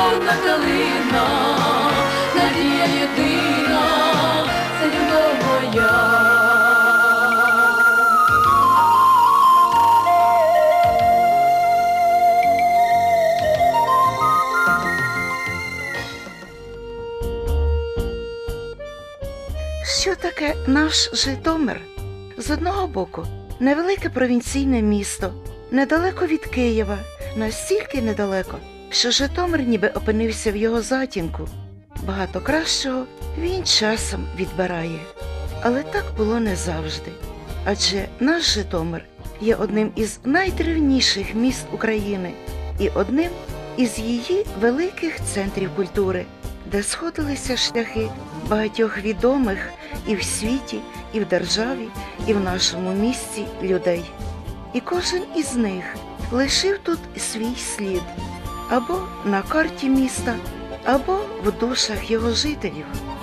чорна калина, надія єдина, це любов моя. Що таке наш Житомир? З одного боку, невелике провінційне місто, недалеко від Києва, настільки недалеко, що Житомир ніби опинився в його затінку. Багато кращого він часом відбирає. Але так було не завжди. Адже наш Житомир є одним із найдревніших міст України і одним із її великих центрів культури, де сходилися шляхи багатьох відомих і в світі, і в державі, і в нашому місті людей. І кожен із них лишив тут свій слід або на карті міста, або в душах його жителів.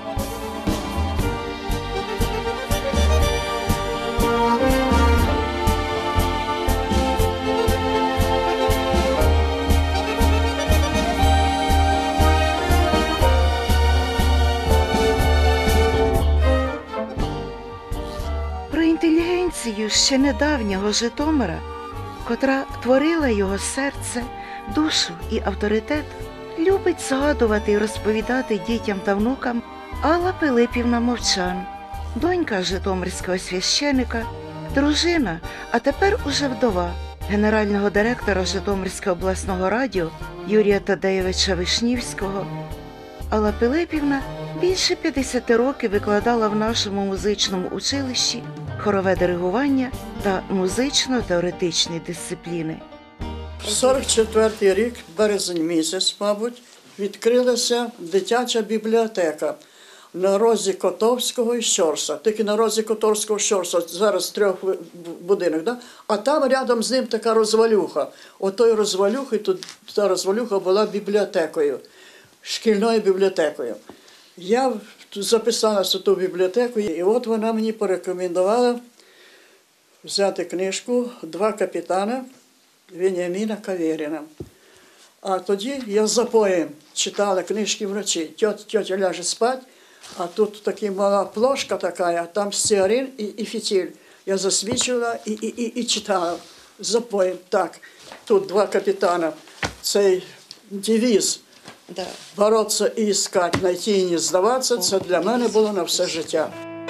Про інтелігенцію ще недавнього Житомира, котра творила його серце, душу і авторитет, любить згадувати і розповідати дітям та внукам Алла Пилипівна Мовчан, донька житомирського священика, дружина, а тепер уже вдова, генерального директора Житомирського обласного радіо Юрія Тадеєвича Вишнівського. Алла Пилипівна більше 50 років викладала в нашому музичному училищі хорове диригування та музично-теоретичні дисципліни. 44-й рік, березень місяць, мабуть, відкрилася дитяча бібліотека на розі Котовського і Щорса. Тільки на розі Котовського і Щорса, зараз 3 будинок, да? А там рядом з ним така розвалюха. Отої розвалюхи, та розвалюха була бібліотекою, шкільною бібліотекою. Я записалася в ту бібліотеку, і от вона мені порекомендувала взяти книжку «Два капітана» Веніаміна Каверіна. А тоді я за поєм читала книжки вночі. Тьотя ляже спать, а тут така мала плошка така, а там стеарин і фітиль. Я засвічувала і читала за поєм. Так, тут «Два капітана». Цей девіз «Бороться і іскати, знайти і не здаватися» – це для мене було на все життя.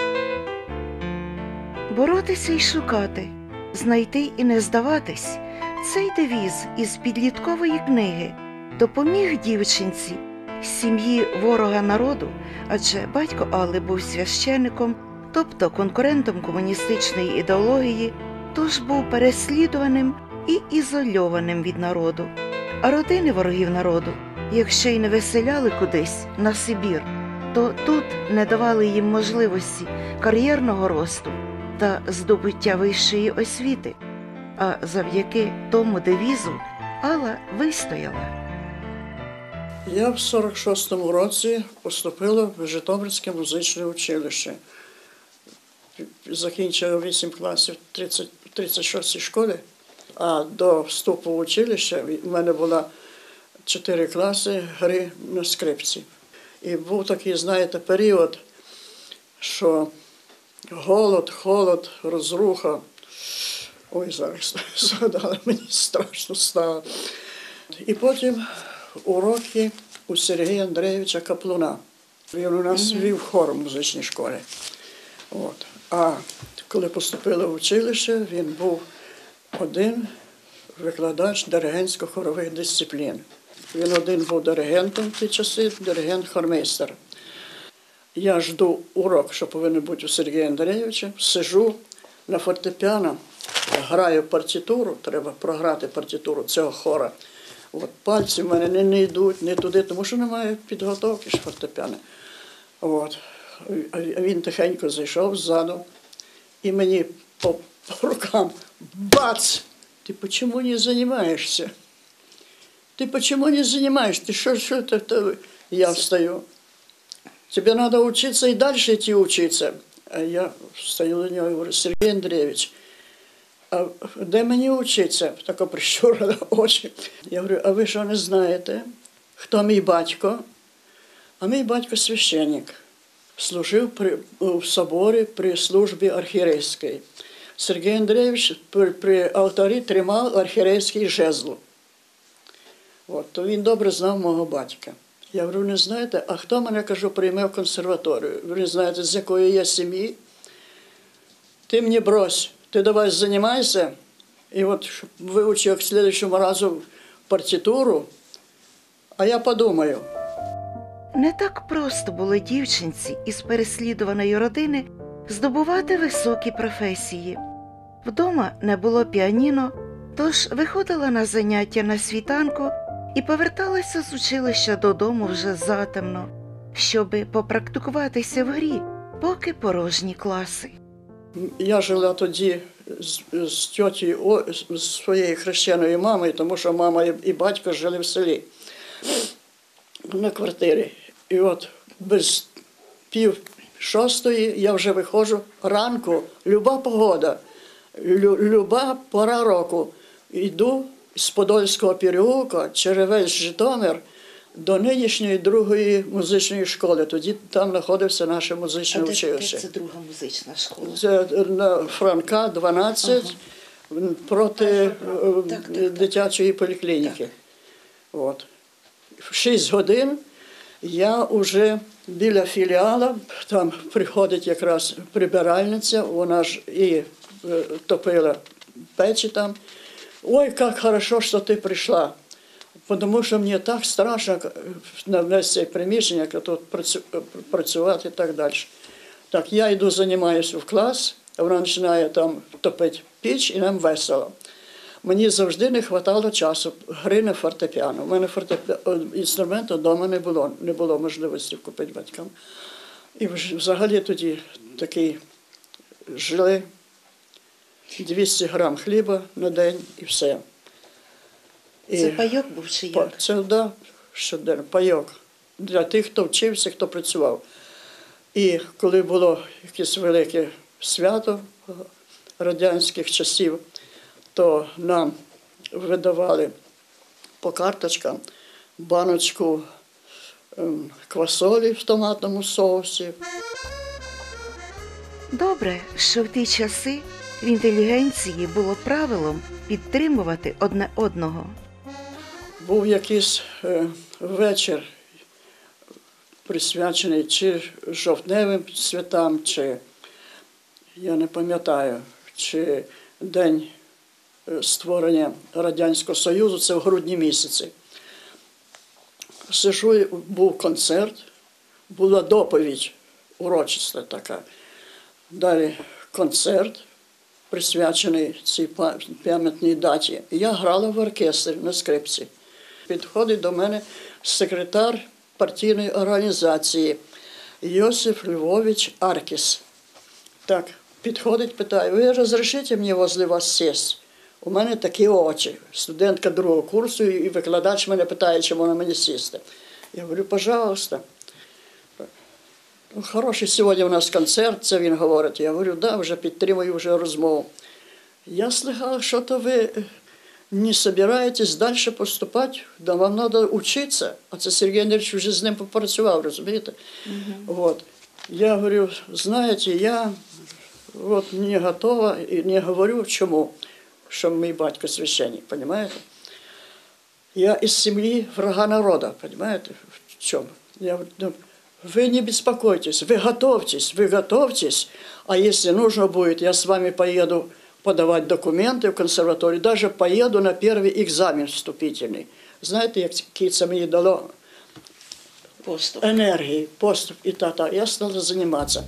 Боротися і шукати, знайти і не здаватись – цей девіз із підліткової книги допоміг дівчинці з сім'ї ворога народу, адже батько Алли був священиком, тобто конкурентом комуністичної ідеології, тож був переслідуваним і ізольованим від народу. А родини ворогів народу, якщо й не виселяли кудись на Сибір, то тут не давали їм можливості кар'єрного росту та здобуття вищої освіти. А завдяки тому девізу Алла вистояла. Я в 46-му році поступила в Житомирське музичне училище. Закінчила 8 класів в 36-й школі, а до вступу в училище в мене було 4 класи гри на скрипці. І був такий, знаєте, період, що голод, холод, розруха. Ой, зараз згадала, мені страшно стало. І потім уроки у Сергія Андрійовича Каплуна. Він у нас вів хор в музичній школі. От. А коли поступила в училище, він був один викладач диригентсько-хорових дисциплін. Він один був диригентом в ті часи, диригент-хормейстер. Я жду урок, що повинен бути у Сергія Андрійовича, сижу на фортепіано, граю партитуру, треба програти партитуру цього хора. От, пальці в мене не йдуть, не туди, тому що немає підготовки ж фортепіано. От. А він тихенько зайшов ззаду і мені по рукам бац! Ти чому не займаєшся? Ты почему не занимаешься? Ты что это? Я встаю. Тебе надо учиться и дальше идти учиться. А я встаю на него и говорю: Сергей Андреевич, а де мені учиться? Тако прищурила очі. Я говорю: а ви що не знаєте, хто мій батько. А мій батько священник. Служив в соборі при службі архієрейській. Сергій Андрійович при алтарі тримав архієрейський жезл. От, то він добре знав мого батька. Я говорю, не знаєте, а хто мене, кажу, прийме в консерваторію? Ви не знаєте, з якої я сім'ї? Ти мені брось, ти давай займайся, і от вивчи як слідчому разу партитуру, а я подумаю. Не так просто було дівчинці із переслідуваної родини здобувати високі професії. Вдома не було піаніно, тож виходила на заняття на світанку і поверталася з училища додому вже затемно, щоби попрактикуватися в грі, поки порожні класи. Я жила тоді з тьотєю, з своєю хрещеною мамою, тому що мама і батько жили в селі на квартирі. І от без 5:30 я вже виходжу ранку, люба погода, люба пора року. Йду з Подольського переулка через весь Житомир до нинішньої другої музичної школи. Тоді там знаходився наше музичне училище. Це друга музична школа? Це на Франка, 12, проти дитячої поліклініки. От. В 6 годин я вже біля філіала, там приходить якраз прибиральниця, вона ж і топила печі там. Ой, як хорошо, що ти прийшла. Тому що мені так страшно на весь цей приміщення, тут працювати і так далі. Так, я йду, займаюся в клас, а вона починає там топити піч, і нам весело. Мені завжди не вистачало часу гри на фортепіано. У мене інструменту вдома не було можливості купити батькам. І взагалі тоді такий жили 200 грам хліба на день і все. Це пайок був чи як? Це, да, щоденно, пайок. Для тих, хто вчився, хто працював. І коли було якесь велике свято радянських часів, то нам видавали по карточкам баночку квасолі в томатному соусі. Добре, що в ті часи в інтелігенції було правилом підтримувати одне одного. Був якийсь вечір, присвячений чи жовтневим святам, чи, я не пам'ятаю, чи День створення Радянського Союзу, це в грудні місяці. Сижу, був концерт, була доповідь урочиста така. Далі концерт, присвячений цій пам'ятній даті. Я грала в оркестрі на скрипці. Підходить до мене секретар партійної організації Йосиф Львович Аркіс. Так, підходить, питає, ви розрішите мені возле вас сесть? У мене такі очі. Студентка другого курсу, і викладач мене питає, чому на мені сісти. Я говорю, пожалуйста. Хороший сьогодні у нас концерт, це він говорить. Я говорю, да, вже підтримую вже розмову. Я слыхав, що то ви не собираєтесь далі поступати, да вам треба вчитися. А це Сергій Андрійович вже з ним попрацював, розумієте? Вот. Я говорю, знаєте, я вот не готова і не говорю чому, що мій батько священник, розумієте? Я із сім'ї врага народу, розумієте, в чому? Я говорю, вы не беспокойтесь, вы готовьтесь, а если нужно будет, я с вами поеду подавать документы в консерваторию, даже поеду на первый экзамен вступительный. Знаєте, який це мені дало енергії, поступ і та-та. Я стала займатися.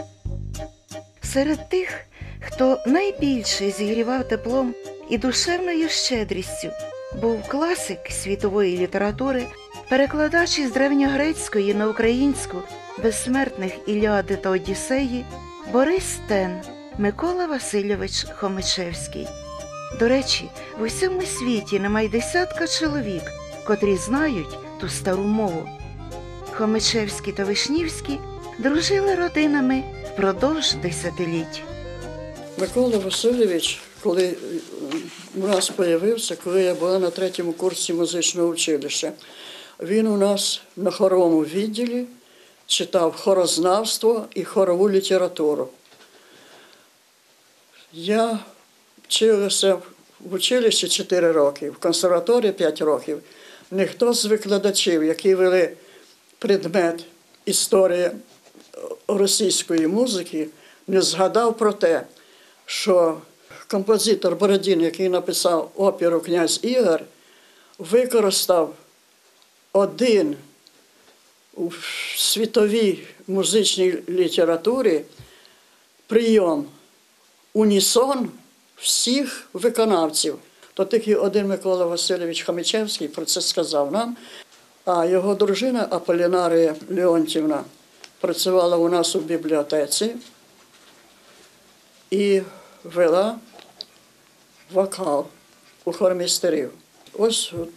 Серед тих, хто найбільше зігрівав теплом і душевною щедрістю, був класик світової літератури, перекладач із древньогрецької на українську безсмертних Іліади та Одіссеї Борис Тен Микола Васильович Хомичевський. До речі, в усьому світі немає десятка чоловік, котрі знають ту стару мову. Хомичевський та Вишнівський дружили родинами впродовж десятиліть. Микола Васильович, коли у нас з'явився, коли я була на 3-му курсі музичного училища, Він у нас на хоровому відділі читав хорознавство і хорову літературу. Я вчилася в училищі 4 роки, в консерваторії 5 років. Ніхто з викладачів, які вели предмет історії російської музики, не згадав про те, що композитор Бородін, який написав оперу «Князь Ігор», використав один у світовій музичній літературі прийом унісон всіх виконавців. То тільки один Микола Васильович Хомичевський про це сказав нам, а його дружина Аполлінарія Леонтівна працювала у нас у бібліотеці і вела вокал у хормістерів. Ось у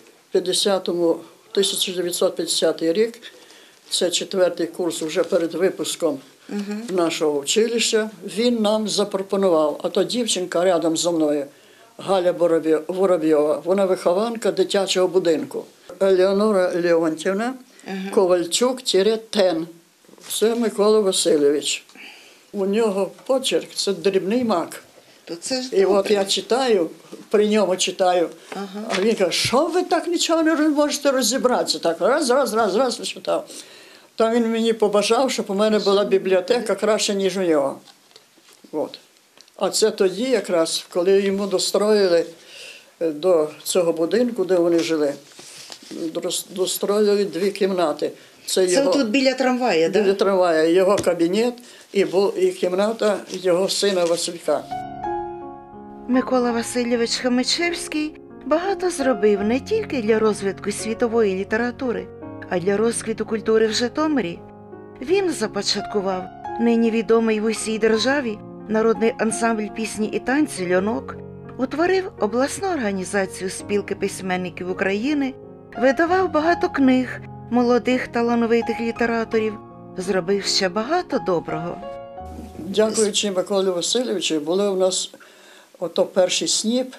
1950 рік, це 4-й курс вже перед випуском нашого училища, він нам запропонував, а то дівчинка рядом зі мною, Галя Воробйова, вона вихованка дитячого будинку. Елеонора Леонтівна, Ковальчук-Тен. Це Микола Васильович. У нього почерк – це дрібний мак. То це ж І от добре. я читаю, при ньому читаю, а він каже, що ви так нічого не можете розібратися? Так, раз, читав. Там він мені побажав, щоб у мене була бібліотека краще, ніж у нього. От. А це тоді якраз, коли йому достроїли до цього будинку, де вони жили, достроїли 2 кімнати. Це тут біля трамвая, так? Біля трамвая, його кабінет і кімната його сина Василька. Микола Васильович Хомичевський багато зробив не тільки для розвитку світової літератури, а й для розквіту культури в Житомирі. Він започаткував нині відомий в усій державі народний ансамбль пісні і танці «Льонок», утворив обласну організацію спілки письменників України, видавав багато книг молодих талановитих літераторів, зробив ще багато доброго. Дякуючи Миколі Васильовичу, були у нас ото перший сніп.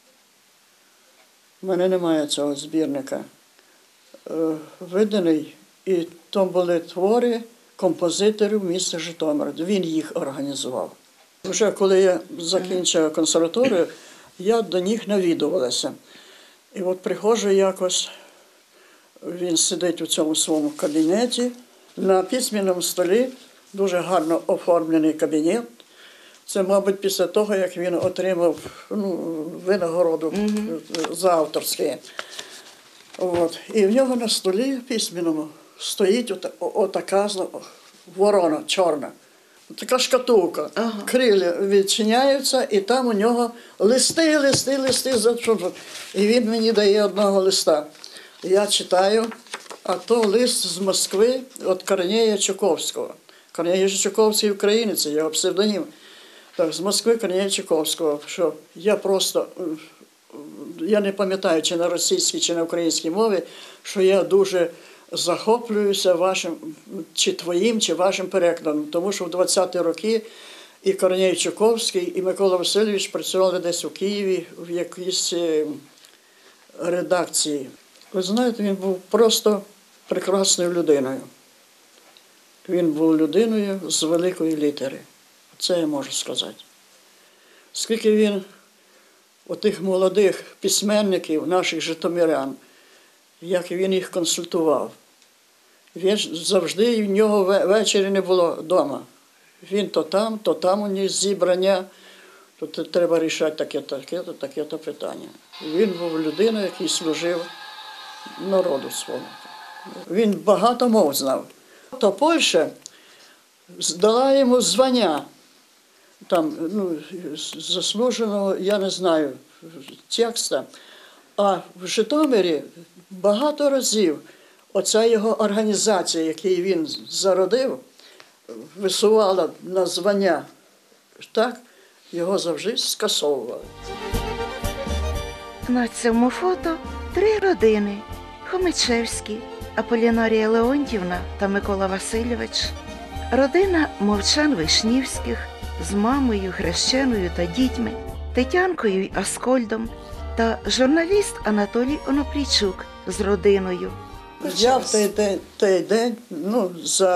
У мене немає цього збірника. Виданий, і там були твори композиторів міста Житомира. Він їх організував. Вже коли я закінчив консерваторію, я до них навідувалася. І от приходжу якось, він сидить у цьому своєму кабінеті, на письменному столі, дуже гарно оформлений кабінет. Це, мабуть, після того, як він отримав винагороду за авторське. От. І в нього на столі письменному стоїть отака ворона чорна. Така шкатулка. Крилля відчиняються, і там у нього листи. І він мені дає одного листа. Я читаю, а то лист з Москви від Корнея Чуковського. Корней Чуковський українець, це його псевдонім. Так, з Москви Корнея Чуковського, що я не пам'ятаю, чи на російській, чи на українській мові, що я дуже захоплююся вашим, чи твоїм, чи вашим перекладом. Тому що в 20-ті роки і Корней Чуковський, і Микола Васильович працювали десь у Києві в якійсь редакції. Ви знаєте, він був просто прекрасною людиною. Він був людиною з великої літери. Це я можу сказати. Скільки він отих молодих письменників, наших житомирян, як він їх консультував. Він завжди в нього ввечері не було вдома. Він то там у них зібрання, то треба рішати таке-то питання. Він був людиною, який служив народу своєму. Він багато мов знав. То Польща дала йому звання, там, заслуженого, я не знаю, текста. А в Житомирі багато разів оця його організація, яку він зародив, висувала на звання, так, його завжди скасовували. На цьому фото 3 родини – Хомичевські, Аполлінарія Леонтівна та Микола Васильович. Родина Мовчан-Вишнівських з мамою, хрещеною та дітьми, Тетянкою й Аскольдом та журналіст Анатолій Оноплійчук з родиною. Я в той день, ну,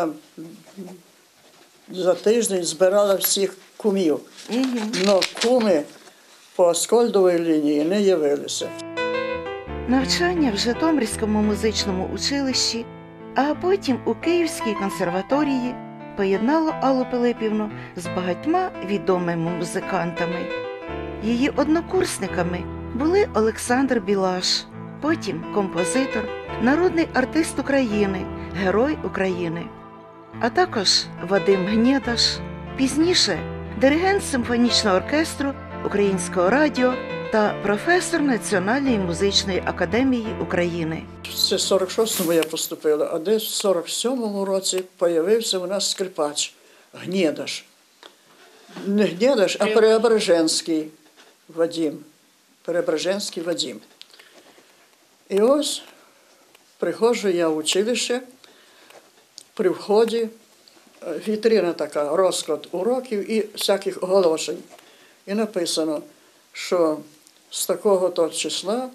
за тиждень збирала всіх кумів. Но куми по Аскольдовій лінії не явилися. Навчання в Житомирському музичному училищі, а потім у Київській консерваторії поєднало Аллу Пилипівну з багатьма відомими музикантами. Її однокурсниками були Олександр Білаш, потім композитор, народний артист України, Герой України, а також Вадим Гнєдаш, пізніше диригент симфонічного оркестру Українського радіо та професор Національної музичної академії України. Це в 46-му я поступила, а десь в 47-му році з'явився у нас скрипач Гнєдаш. Не Гнєдаш, а Преображенський Вадим. Преображенський Вадим. І ось приходжу я в училище, при вході вітрина така, розклад уроків і всяких оголошень. І написано, що з такого-то числа,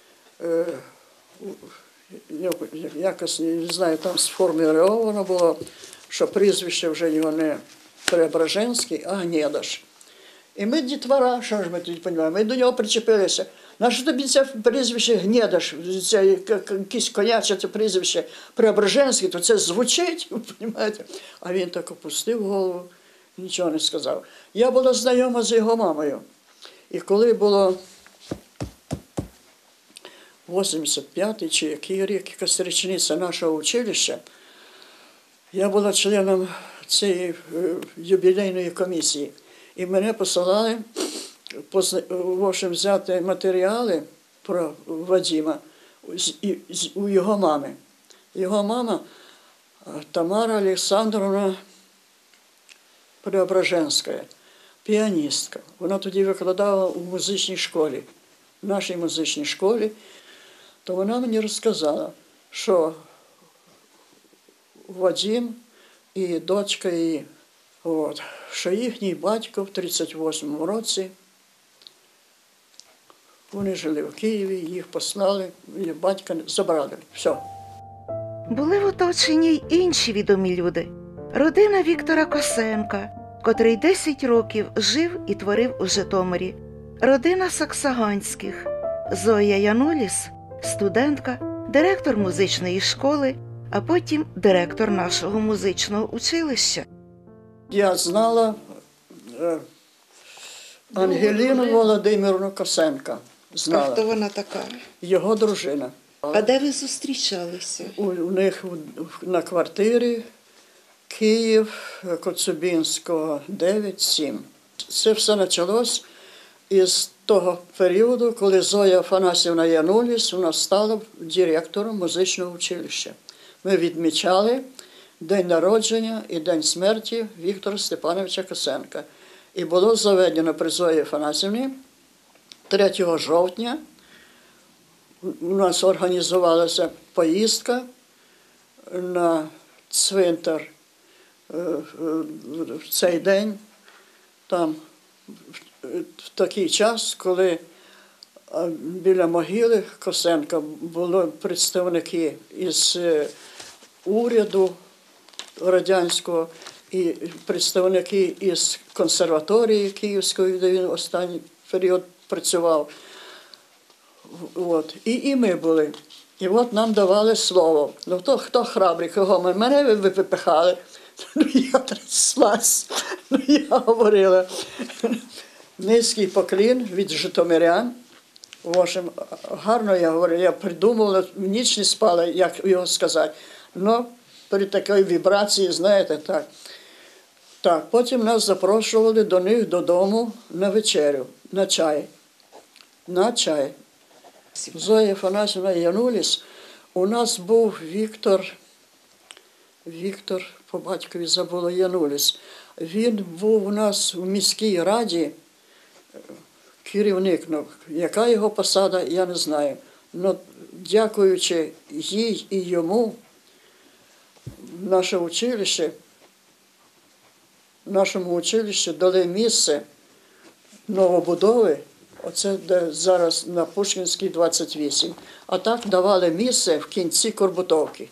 якось, не знаю, там сформульовано було, що прізвище вже його не Преображенський, а Гнєдаш. І ми дітвора, що ж ми тоді розуміємо, ми до нього причепилися. Нащо тобі це прізвище Гнєдаш, це якесь коняче це прізвище Преображенський, то це звучить, розумієте? А він так опустив голову, нічого не сказав. Я була знайома з його мамою. І коли було 85-й чи який рік, якась річниця нашого училища, я була членом цієї юбілейної комісії. І мене посилали в общем, взяти матеріали про Вадима у його мами. Його мама Тамара Олександровна Преображенська, піаністка. Вона тоді викладала у музичній школі, в нашій музичній школі. То вона мені розказала, що Вадим і дочка її, що їхній батько в 38-му році, вони жили в Києві, їх послали, і батька забрали. Все. Були в оточенні й інші відомі люди. Родина Віктора Косенка, котрий 10 років жив і творив у Житомирі. Родина Саксаганських. Зоя Януліс, студентка, директор музичної школи, а потім директор нашого музичного училища. Я знала Ангеліну Володимирівну Косенка. Знала. А хто вона така? Його дружина. А де ви зустрічалися? У них на квартирі Київ, Коцюбинського, 9-7. Це все почалось із того періоду, коли Зоя Афанасівна Януліс вона стала директором музичного училища. Ми відмічали день народження і день смерті Віктора Степановича Косенка. І було заведено при Зої Афанасівні 3 жовтня. У нас організувалася поїздка на цвинтар в цей день, там в такий час, коли біля могили Косенка були представники із уряду радянського і представники із консерваторії Київської, де він останній період працював. І ми були. І от нам давали слово. Ну, хто храбрий, кого мене ви випихали. Ну, я тряслась. Ну, я говорила. Низький поклін від житомирян. В общем, гарно я говорила, я придумувала, ніч не спала, як його сказати. Ну, при такій вібрації, знаєте, так. Так, потім нас запрошували до них додому на вечерю, на чай. На чай. Зоя Афанасівна Януліс, у нас був Віктор, по батькові забула Януліс. Він був у нас у міській раді керівник. Яка його посада, я не знаю. Но дякуючи їй і йому, нашому училищі дали місце новобудови Оце де зараз на Пушкінській 28. А так давали місце в кінці Корбутовки.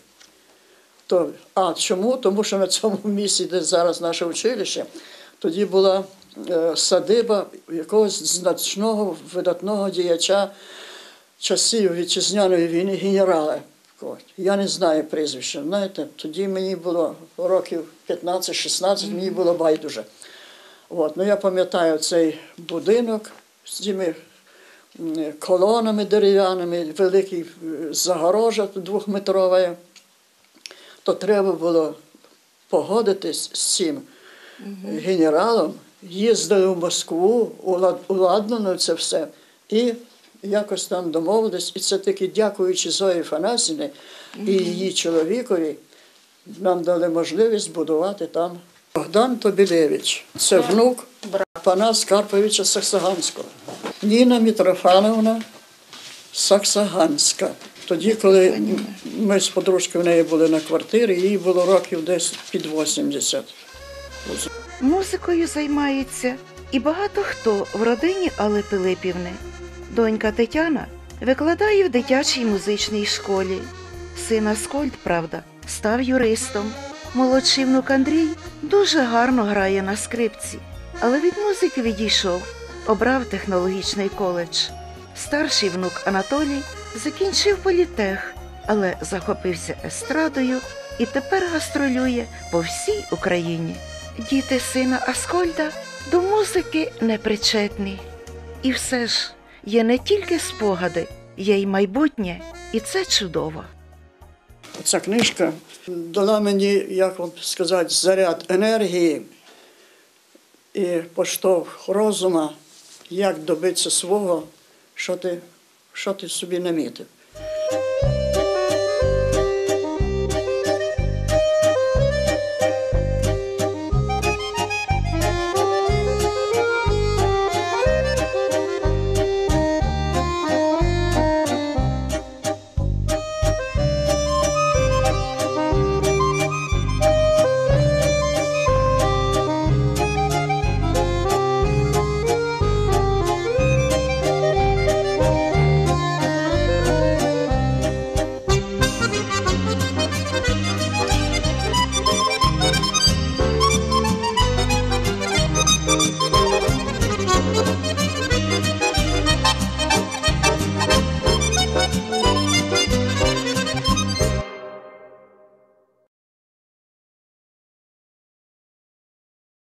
Чому? Тому що на цьому місці, де зараз наше училище, тоді була садиба якогось значного видатного діяча часів Вітчизняної війни, генерала. Я не знаю прізвища. Знаєте, тоді мені було років 15-16, мені було байдуже. Я пам'ятаю цей будинок з цими колонами дерев'яними, великий загорожа двохметрова. То треба було погодитись з цим генералом, їздили в Москву, уладнено це все. І якось там домовились. І це таки дякуючи Зої Афанасівні і її чоловікові, нам дали можливість будувати там. Богдан Тобілевич – це внук Панаса Карповича Саксаганського. Ніна Митрофановна Саксаганська. Тоді, коли ми з подружкою в неї були на квартирі, їй було років десь під 80. Музикою займається і багато хто в родині Алли Пилипівни. Донька Тетяна викладає в дитячій музичній школі. Син Аскольд, правда, став юристом. Молодший внук Андрій дуже гарно грає на скрипці, але від музики відійшов, обрав технологічний коледж. Старший внук Анатолій закінчив політех, але захопився естрадою і тепер гастролює по всій Україні. Діти сина Аскольда до музики не причетні. І все ж є не тільки спогади, є й майбутнє, і це чудово. Ця книжка дала мені, як вам сказати, заряд енергії і поштовх розуму, як добитися свого, що ти собі намітив.